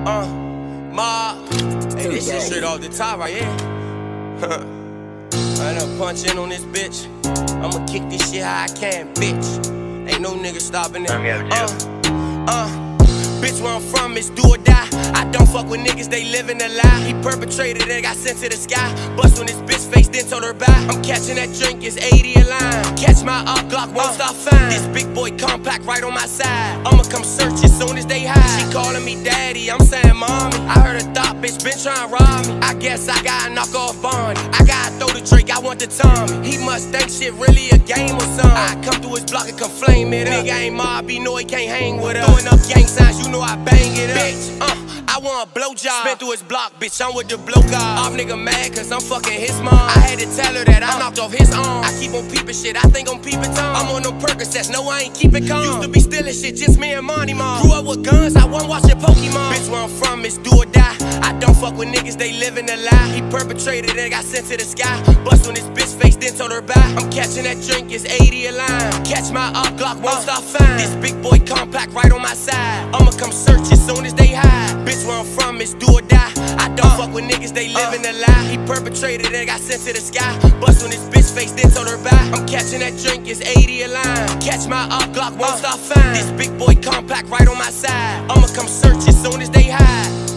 Mob. Hey, this shit straight off the top right here. I done punch in on this bitch. I'ma kick this shit how I can, bitch. Ain't no nigga stopping it. Bitch, where I'm from, it's do or die. I don't fuck with niggas, they living a lie. He perpetrated and got sent to the sky. Bust on this bitch face, then told her bye. I'm catching that drink, it's 80 a line. Catch my Glock, won't stop fine. This big boy compact right on my side. I'ma come search as soon as they hide. She calling me daddy, I'm saying mommy. I heard a thought, bitch, been trying to rob me. I guess I gotta knock off Barney. I gotta throw the Drake, I want the Tommy. He must think shit really a game or something. I come through his block and come flame it up. Nigga ain't mob, he know he can't hang with us. Throwing up gang signs, you know I bang it up. Bitch, I want a blowjob. Spin through his block, bitch, I'm with the blow guy. Off nigga mad cause I'm fucking his mom. I had to tell her that I knocked off his arm. I keep on peeping shit, I think I'm peeping Tom. I'm on them Percocets, no I ain't keeping calm. Used to be stealing shit, just me and Monty Mom. Grew up with guns, I wasn't watching Pokemon. Bitch, where I'm from, it's do or die. I don't fuck with niggas, they living a lie. He perpetrated and got sent to the sky. Bust on this bitch face, then told her bye. I'm catching that drink, it's 80 a line. Catch my Glock, won't stop fine. This big boy compact right on my side. I'ma come search as soon as they hide. Bitch, where I'm from, it's do or die. I don't fuck with niggas, they living a lie. He perpetrated and got sent to the sky. Bust on this bitch face, then told her bye. I'm catching that drink, it's 80 a line. Catch my Glock, won't stop fine. This big boy compact right on my side. I'ma come search as soon as they hide.